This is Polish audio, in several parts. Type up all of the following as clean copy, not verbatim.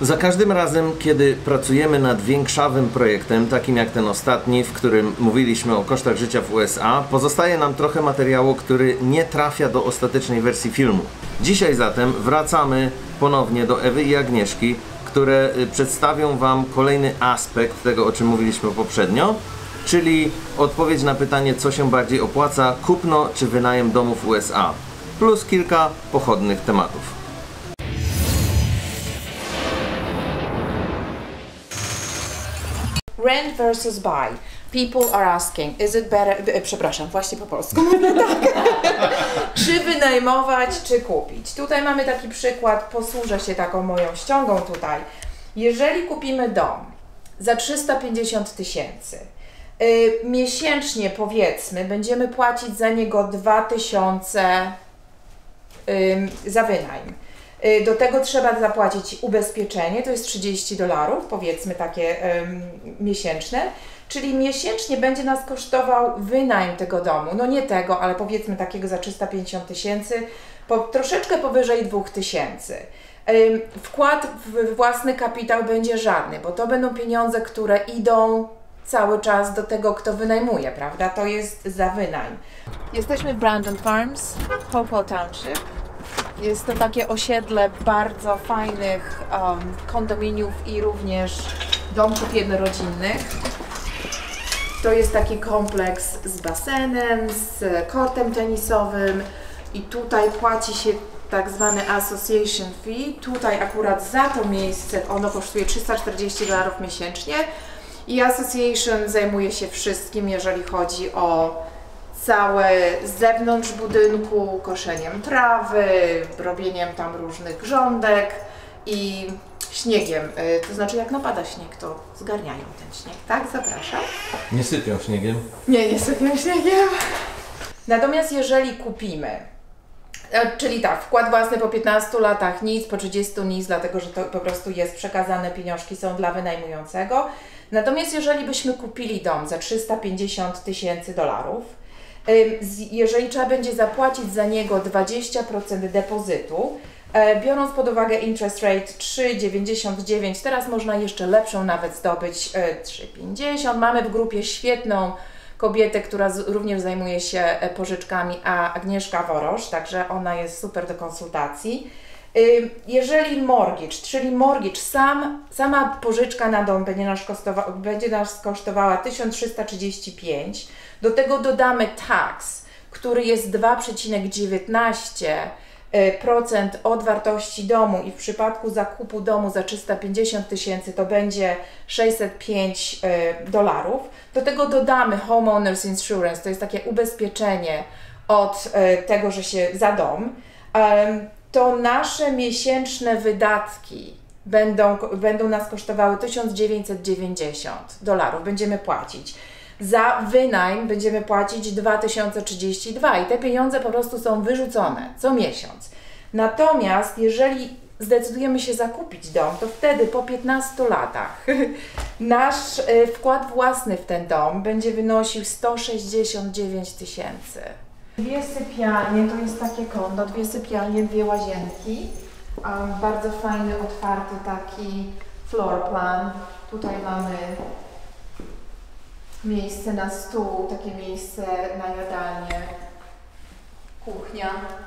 Za każdym razem, kiedy pracujemy nad większawym projektem, takim jak ten ostatni, w którym mówiliśmy o kosztach życia w USA, pozostaje nam trochę materiału, który nie trafia do ostatecznej wersji filmu. Dzisiaj zatem wracamy ponownie do Ewy i Agnieszki, które przedstawią Wam kolejny aspekt tego, o czym mówiliśmy poprzednio, czyli odpowiedź na pytanie, co się bardziej opłaca, kupno czy wynajem domu w USA, plus kilka pochodnych tematów. Rent versus buy. People are asking, is it better, przepraszam, właśnie po polsku mówię tak, czy wynajmować, czy kupić. Tutaj mamy taki przykład, posłużę się taką moją ściągą tutaj. Jeżeli kupimy dom za 350 tysięcy, miesięcznie powiedzmy będziemy płacić za niego 2000 za wynajem. Do tego trzeba zapłacić ubezpieczenie, to jest $30, powiedzmy takie miesięczne, czyli miesięcznie będzie nas kosztował wynajem tego domu, no nie tego, ale powiedzmy takiego za 350 tysięcy, troszeczkę powyżej 2000. Wkład w własny kapitał będzie żadny, bo to będą pieniądze, które idą cały czas do tego, kto wynajmuje, prawda? To jest za wynajem. Jesteśmy w Brandon Farms, Hopewell Township. Jest to takie osiedle bardzo fajnych kondominiów i również domków jednorodzinnych. To jest taki kompleks z basenem, z kortem tenisowym i tutaj płaci się tak zwany association fee. Tutaj akurat za to miejsce ono kosztuje $340 miesięcznie i association zajmuje się wszystkim, jeżeli chodzi o całe z zewnątrz budynku, koszeniem trawy, robieniem tam różnych grządek i śniegiem. To znaczy jak napada śnieg, to zgarniają ten śnieg, tak? Zapraszam. Nie sypią śniegiem? Nie sypią śniegiem. Natomiast jeżeli kupimy, czyli tak, wkład własny po 15 latach nic, po 30 nic, dlatego że to po prostu jest przekazane, pieniążki są dla wynajmującego. Natomiast jeżeli byśmy kupili dom za 350 tysięcy dolarów, jeżeli trzeba będzie zapłacić za niego 20% depozytu, biorąc pod uwagę interest rate 3,99, teraz można jeszcze lepszą nawet zdobyć 3,50. Mamy w grupie świetną kobietę, która również zajmuje się pożyczkami, Agnieszka Worosz, także ona jest super do konsultacji. Jeżeli mortgage, czyli mortgage, sama pożyczka na dom będzie nas kosztowała 1335, do tego dodamy tax, który jest 2,19% od wartości domu i w przypadku zakupu domu za 350 tysięcy to będzie $605. Do tego dodamy homeowners insurance, to jest takie ubezpieczenie od tego, że się za dom. To nasze miesięczne wydatki będą nas kosztowały $1990. Będziemy płacić. Za wynajem będziemy płacić 2032 i te pieniądze po prostu są wyrzucone co miesiąc. Natomiast jeżeli zdecydujemy się zakupić dom, to wtedy po 15 latach nasz wkład własny w ten dom będzie wynosił 169 tysięcy. 2 sypialnie, to jest takie kondo, 2 sypialnie, 2 łazienki. Bardzo fajny, otwarty taki floor plan. Tutaj mamy miejsce na stół, takie miejsce na jadalnię, kuchnia.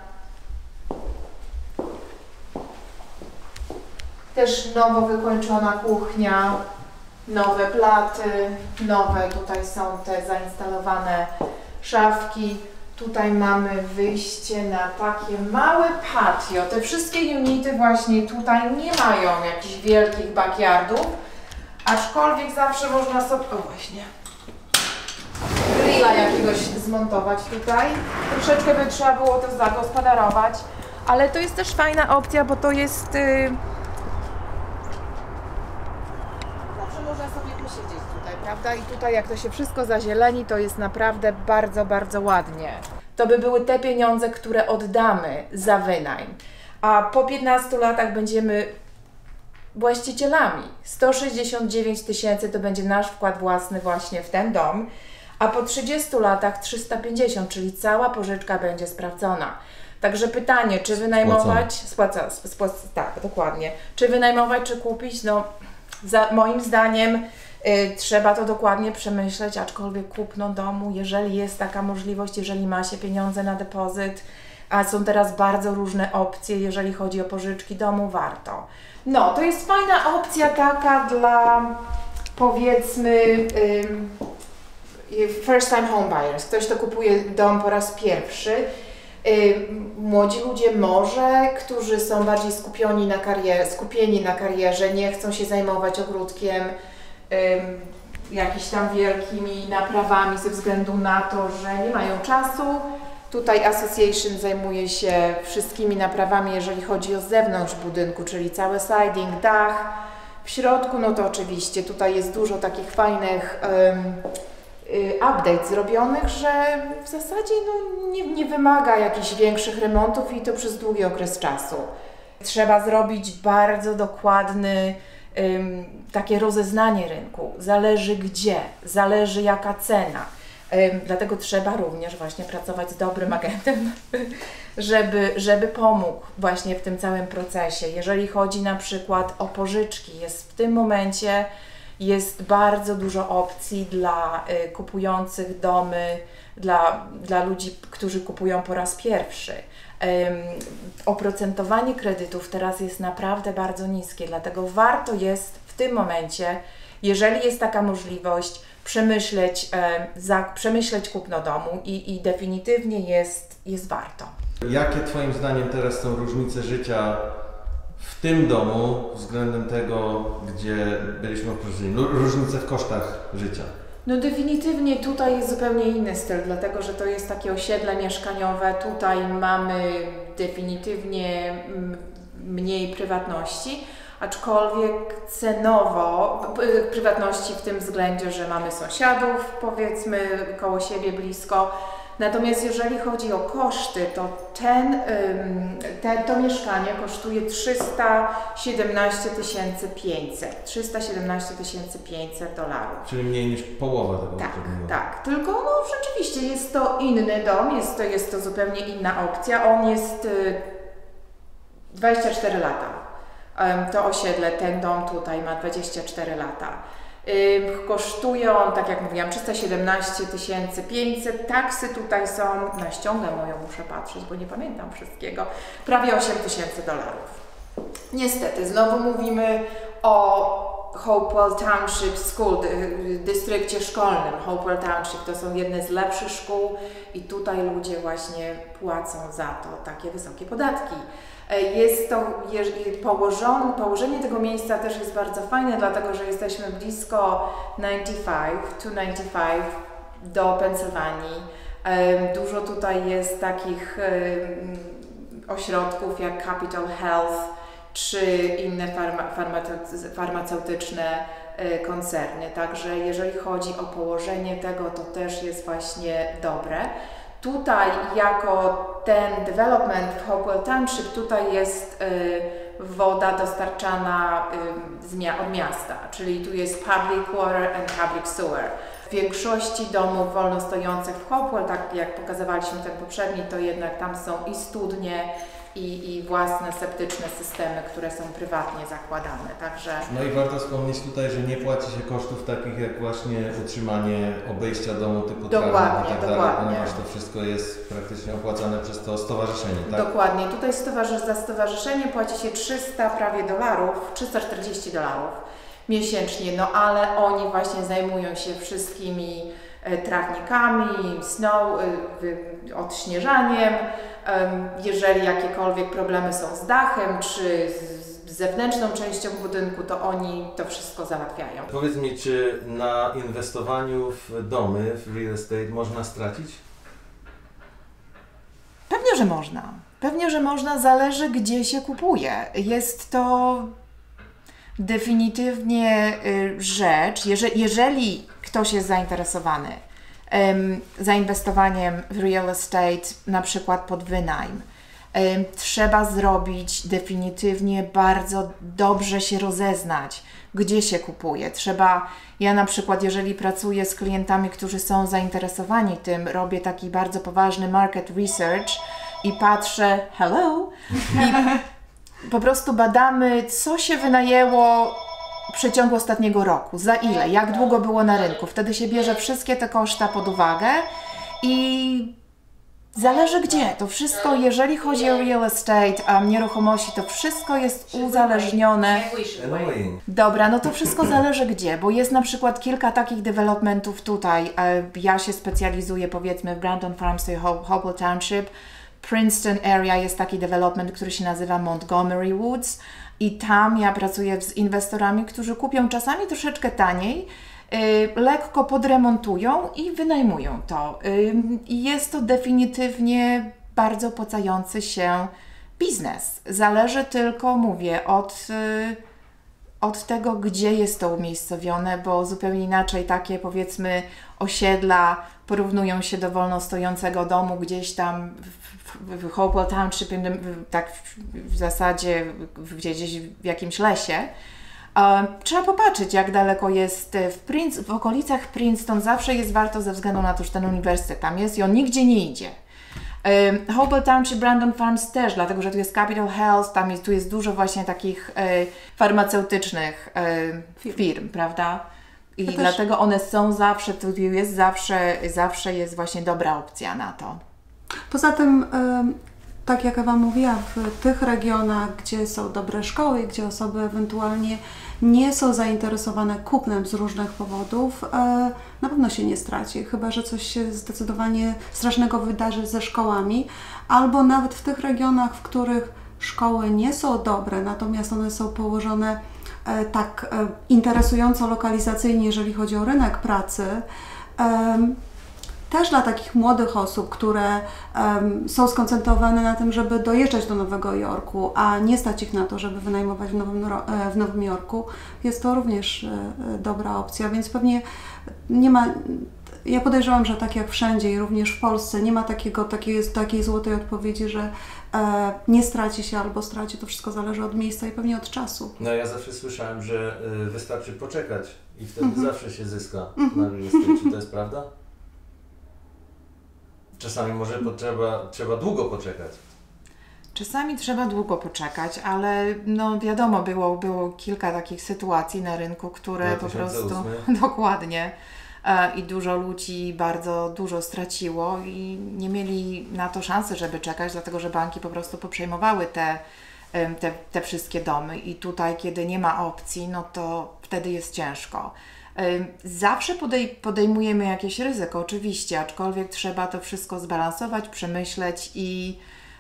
Też nowo wykończona kuchnia, nowe blaty, nowe tutaj są te zainstalowane szafki. Tutaj mamy wyjście na takie małe patio. Te wszystkie unity właśnie tutaj nie mają jakichś wielkich backyardów, aczkolwiek zawsze można sobie, o właśnie, grilla jakiegoś zmontować tutaj. Troszeczkę by trzeba było to zagospodarować, ale to jest też fajna opcja, bo to jest... Zawsze można sobie posiedzieć tutaj, prawda? I tutaj jak to się wszystko zazieleni, to jest naprawdę bardzo, bardzo ładnie. To by były te pieniądze, które oddamy za wynajem. A po 15 latach będziemy właścicielami. 169 tysięcy to będzie nasz wkład własny właśnie w ten dom, a po 30 latach 350, czyli cała pożyczka będzie sprawdzona. Także pytanie, czy wynajmować, tak, dokładnie, czy wynajmować, czy kupić, no moim zdaniem trzeba to dokładnie przemyśleć, aczkolwiek kupno domu, jeżeli jest taka możliwość, jeżeli ma się pieniądze na depozyt, a są teraz bardzo różne opcje, jeżeli chodzi o pożyczki domu, warto. No, to jest fajna opcja taka dla, powiedzmy, first time home buyers, ktoś, kto kupuje dom po raz pierwszy. Młodzi ludzie może, którzy są bardziej skupieni na karierze, nie chcą się zajmować ogródkiem, jakimiś tam wielkimi naprawami ze względu na to, że nie mają czasu. Tutaj Association zajmuje się wszystkimi naprawami, jeżeli chodzi o zewnątrz budynku, czyli cały siding, dach. W środku, no to oczywiście tutaj jest dużo takich fajnych update zrobionych, że w zasadzie no, nie wymaga jakichś większych remontów i to przez długi okres czasu. Trzeba zrobić bardzo dokładny takie rozeznanie rynku. Zależy gdzie, zależy jaka cena. Dlatego trzeba również właśnie pracować z dobrym agentem, żeby pomógł właśnie w tym całym procesie. Jeżeli chodzi na przykład o pożyczki, w tym momencie jest bardzo dużo opcji dla kupujących domy, dla ludzi, którzy kupują po raz pierwszy. Oprocentowanie kredytów teraz jest naprawdę bardzo niskie, dlatego warto jest w tym momencie, jeżeli jest taka możliwość, przemyśleć kupno domu i definitywnie jest warto. Jakie Twoim zdaniem teraz są różnice życia w tym domu względem tego, gdzie byliśmy oproszeni? Różnice w kosztach życia? No definitywnie tutaj jest zupełnie inny styl, dlatego że to jest takie osiedle mieszkaniowe. Tutaj mamy definitywnie mniej prywatności, aczkolwiek cenowo, prywatności w tym względzie, że mamy sąsiadów, powiedzmy, koło siebie blisko. Natomiast jeżeli chodzi o koszty, to to mieszkanie kosztuje 317 500. $317 500. Czyli mniej niż połowa tego. Tak. Tylko no, rzeczywiście jest to inny dom, jest to zupełnie inna opcja. On jest 24 lata. To osiedle, ten dom tutaj ma 24 lata. Kosztuje on, tak jak mówiłam, 317 500. Taksy tutaj są, na ściągę moją muszę patrzeć, bo nie pamiętam wszystkiego, prawie $8,000. Niestety, znowu mówimy o Hopewell Township School, dystrykcie szkolnym. Hopewell Township to są jedne z lepszych szkół i tutaj ludzie właśnie płacą za to takie wysokie podatki. Jest to, położenie tego miejsca też jest bardzo fajne, dlatego że jesteśmy blisko 295 do Pensylwanii. Dużo tutaj jest takich ośrodków jak Capital Health czy inne farmaceutyczne koncerny. Także jeżeli chodzi o położenie tego, to też jest właśnie dobre. Tutaj jako ten development w Hopewell Township, tutaj jest woda dostarczana od miasta, czyli tu jest public water and public sewer. W większości domów wolno stojących w Hopewell, tak jak pokazywaliśmy ten poprzedni, to jednak tam są i studnie, i własne septyczne systemy, które są prywatnie zakładane. Także... No i warto wspomnieć tutaj, że nie płaci się kosztów takich jak właśnie utrzymanie obejścia domu typu trawnik i tak dalej, ponieważ to wszystko jest praktycznie opłacane przez to stowarzyszenie, tak? Dokładnie. Tutaj za stowarzyszenie płaci się prawie $340 miesięcznie, no ale oni właśnie zajmują się wszystkimi trawnikami, odśnieżaniem. Jeżeli jakiekolwiek problemy są z dachem czy z zewnętrzną częścią budynku, to oni to wszystko załatwiają. Powiedz mi, czy na inwestowaniu w domy, w real estate można stracić? Pewnie, że można. Pewnie, że można, zależy gdzie się kupuje. Jest to definitywnie rzecz, jeżeli ktoś jest zainteresowany zainwestowaniem w real estate, na przykład pod wynajm, Trzeba zrobić definitywnie bardzo dobrze się rozeznać, gdzie się kupuje. Ja na przykład, jeżeli pracuję z klientami, którzy są zainteresowani tym, robię taki bardzo poważny market research i patrzę, i po prostu badamy, co się wynajęło w przeciągu ostatniego roku, za ile, jak długo było na rynku. Wtedy się bierze wszystkie te koszta pod uwagę i zależy gdzie. To wszystko, jeżeli chodzi o real estate, a nieruchomości, to wszystko jest uzależnione. Dobra, no to wszystko zależy gdzie, bo jest na przykład kilka takich developmentów tutaj. Ja się specjalizuję powiedzmy w Brandon Farms i Hopewell Township. Princeton area jest taki development, który się nazywa Montgomery Woods i tam ja pracuję z inwestorami, którzy kupią czasami troszeczkę taniej, lekko podremontują i wynajmują to. I jest to definitywnie bardzo opłacający się biznes. Zależy tylko, mówię, od tego, gdzie jest to umiejscowione, bo zupełnie inaczej takie powiedzmy osiedla porównują się do wolno stojącego domu gdzieś tam w Hopewell Township, tak w zasadzie gdzieś w jakimś lesie. Trzeba popatrzeć, jak daleko jest w okolicach Princeton. Zawsze jest warto ze względu na to, że ten uniwersytet tam jest i on nigdzie nie idzie. Hopewell Township, Brandon Farms też, dlatego że tu jest Capital Health, tu jest dużo właśnie takich farmaceutycznych firm, prawda? I dlatego one są zawsze, tu jest zawsze jest właśnie dobra opcja na to. Poza tym, tak jak Ewa mówiła, w tych regionach, gdzie są dobre szkoły, gdzie osoby ewentualnie nie są zainteresowane kupnem z różnych powodów, na pewno się nie straci, chyba że coś się zdecydowanie strasznego wydarzy ze szkołami, albo nawet w tych regionach, w których szkoły nie są dobre, natomiast one są położone tak interesująco lokalizacyjnie, jeżeli chodzi o rynek pracy, też dla takich młodych osób, które są skoncentrowane na tym, żeby dojeżdżać do Nowego Jorku, a nie stać ich na to, żeby wynajmować w Nowym Jorku, jest to również dobra opcja, więc pewnie nie ma, ja podejrzewam, że tak jak wszędzie i również w Polsce nie ma takiej złotej odpowiedzi, że nie straci się albo straci, to wszystko zależy od miejsca i pewnie od czasu. No ja zawsze słyszałem, że wystarczy poczekać i wtedy zawsze się zyska na real estate. Czy to jest prawda? Czasami może trzeba długo poczekać. Czasami trzeba długo poczekać, ale no wiadomo, było kilka takich sytuacji na rynku, które 2008. po prostu dokładnie i dużo ludzi bardzo dużo straciło i nie mieli na to szansy, żeby czekać, dlatego że banki po prostu poprzejmowały te wszystkie domy i tutaj, kiedy nie ma opcji, no to wtedy jest ciężko. Zawsze podejmujemy jakieś ryzyko, oczywiście, aczkolwiek trzeba to wszystko zbalansować, przemyśleć i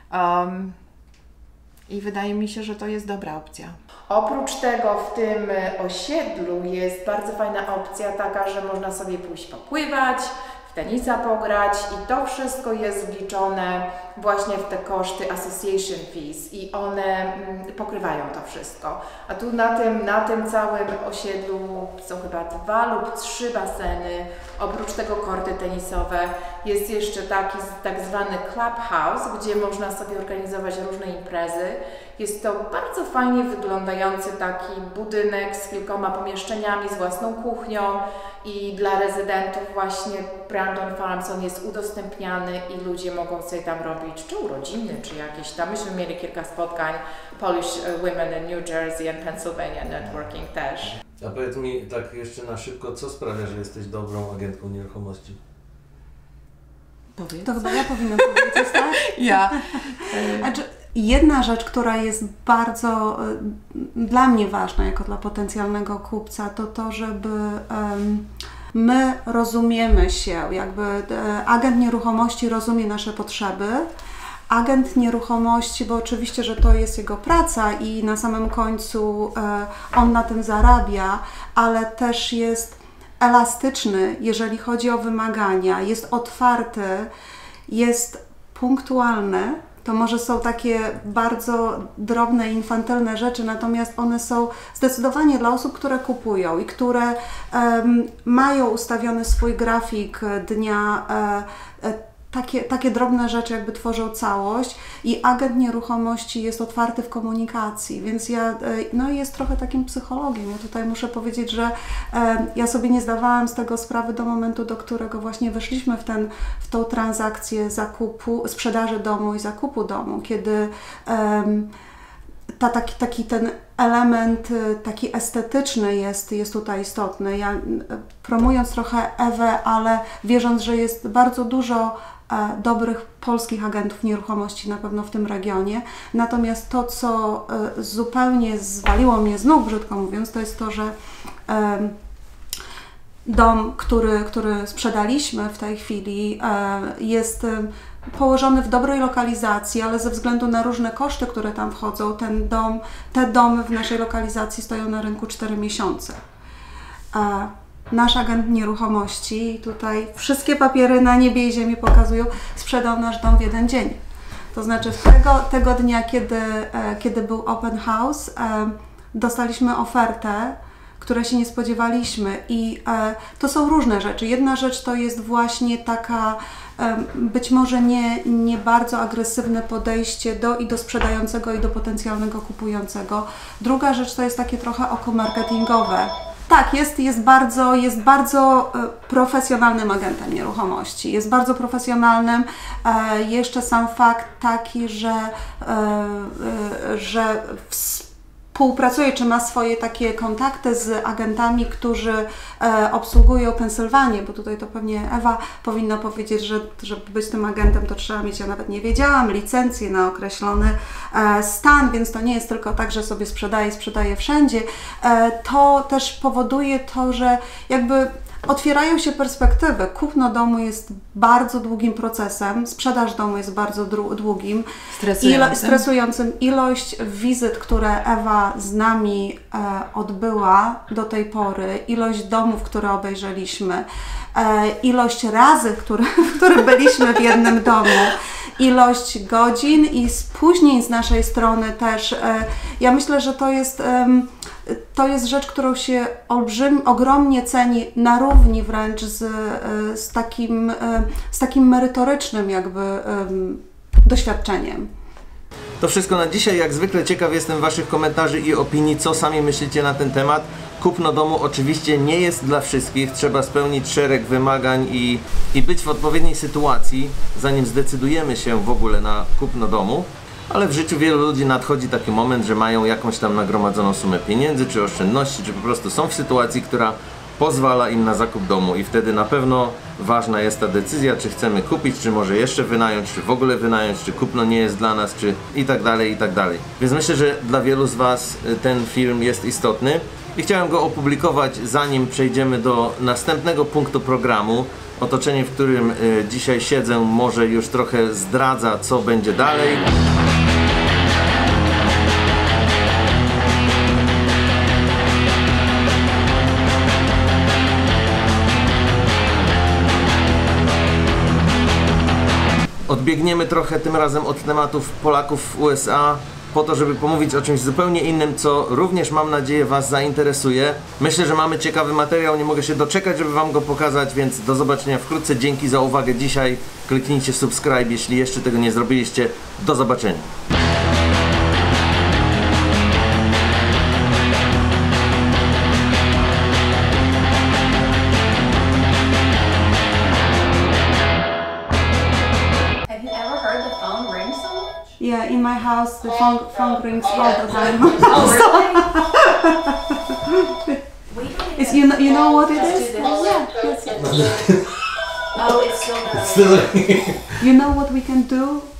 wydaje mi się, że to jest dobra opcja. Oprócz tego w tym osiedlu jest bardzo fajna opcja taka, że można sobie pójść popływać, w tenisa pograć i to wszystko jest wliczone właśnie w te koszty association fees i one pokrywają to wszystko. A tu na tym całym osiedlu są chyba 2 lub 3 baseny, oprócz tego korty tenisowe. Jest jeszcze taki tak zwany clubhouse, gdzie można sobie organizować różne imprezy. Jest to bardzo fajnie wyglądający taki budynek z kilkoma pomieszczeniami, z własną kuchnią i dla rezydentów właśnie Brandon Farms on jest udostępniany i ludzie mogą sobie tam robić czy urodziny, czy jakieś tam. Myśmy mieli kilka spotkań Polish Women in New Jersey and Pennsylvania Networking też. A powiedz mi tak jeszcze na szybko, co sprawia, że jesteś dobrą agentką nieruchomości? To chyba ja powinnam powiedzieć, tak? Ja. Znaczy, jedna rzecz, która jest bardzo dla mnie ważna, jako dla potencjalnego kupca, to to, żeby my rozumiemy się, jakby agent nieruchomości rozumie nasze potrzeby. Agent nieruchomości, bo oczywiście, że to jest jego praca i na samym końcu on na tym zarabia, ale też jest elastyczny, jeżeli chodzi o wymagania, jest otwarty, jest punktualny. To może są takie bardzo drobne, infantylne rzeczy, natomiast one są zdecydowanie dla osób, które kupują i które mają ustawiony swój grafik dnia takie drobne rzeczy jakby tworzą całość i agent nieruchomości jest otwarty w komunikacji, więc no jest trochę takim psychologiem. Ja tutaj muszę powiedzieć, że ja sobie nie zdawałam z tego sprawy do momentu, do którego właśnie weszliśmy w tą transakcję sprzedaży domu i zakupu domu, kiedy taki ten element taki estetyczny jest tutaj istotny. Ja promując trochę Ewę, ale wierząc, że jest bardzo dużo dobrych polskich agentów nieruchomości na pewno w tym regionie. Natomiast to, co zupełnie zwaliło mnie z nóg, brzydko mówiąc, to jest to, że dom, który sprzedaliśmy w tej chwili, jest położony w dobrej lokalizacji, ale ze względu na różne koszty, które tam wchodzą, te domy w naszej lokalizacji stoją na rynku 4 miesiące. Nasz agent nieruchomości, tutaj wszystkie papiery na niebie i ziemi pokazują, sprzedał nasz dom w 1 dzień. To znaczy tego dnia, kiedy był open house, dostaliśmy ofertę, które się nie spodziewaliśmy i to są różne rzeczy. Jedna rzecz to jest właśnie taka być może nie bardzo agresywne podejście do sprzedającego i do potencjalnego kupującego. Druga rzecz to jest takie trochę oko marketingowe. Tak, jest bardzo profesjonalnym agentem nieruchomości. Jest bardzo profesjonalnym. Jeszcze sam fakt taki, że współpracuje, czy ma swoje takie kontakty z agentami, którzy obsługują Pensylwanię, bo tutaj to pewnie Ewa powinna powiedzieć, że żeby być tym agentem, to trzeba mieć, ja nawet nie wiedziałam, licencję na określony stan, więc to nie jest tylko tak, że sobie sprzedaje wszędzie. To też powoduje to, że jakby otwierają się perspektywy. Kupno domu jest bardzo długim procesem, sprzedaż domu jest bardzo długim, stresującym. Ilość wizyt, które Ewa z nami odbyła do tej pory, ilość domów, które obejrzeliśmy, ilość razy, w których byliśmy w jednym domu, ilość godzin i spóźnień z naszej strony też. Ja myślę, że to jest rzecz, którą się ogromnie ceni na równi wręcz z takim merytorycznym jakby doświadczeniem. To wszystko na dzisiaj. Jak zwykle ciekaw jestem Waszych komentarzy i opinii, co sami myślicie na ten temat. Kupno domu oczywiście nie jest dla wszystkich. Trzeba spełnić szereg wymagań i być w odpowiedniej sytuacji, zanim zdecydujemy się w ogóle na kupno domu. Ale w życiu wielu ludzi nadchodzi taki moment, że mają jakąś tam nagromadzoną sumę pieniędzy, czy oszczędności, czy po prostu są w sytuacji, która pozwala im na zakup domu i wtedy na pewno ważna jest ta decyzja, czy chcemy kupić, czy może jeszcze wynająć, czy w ogóle wynająć, czy kupno nie jest dla nas, czy i tak dalej, i tak dalej. Więc myślę, że dla wielu z Was ten film jest istotny i chciałem go opublikować, zanim przejdziemy do następnego punktu programu. Otoczenie, w którym dzisiaj siedzę, może już trochę zdradza, co będzie dalej. Odbiegniemy trochę tym razem od tematów Polaków w USA, po to, żeby pomówić o czymś zupełnie innym, co również mam nadzieję Was zainteresuje. Myślę, że mamy ciekawy materiał, nie mogę się doczekać, żeby Wam go pokazać, więc do zobaczenia wkrótce. Dzięki za uwagę dzisiaj. Kliknijcie subscribe, jeśli jeszcze tego nie zrobiliście. Do zobaczenia. Yeah, in my house the phone rings all the time. It's, you know what it is? Yeah, yes. Oh, it's still going. You know what we can do?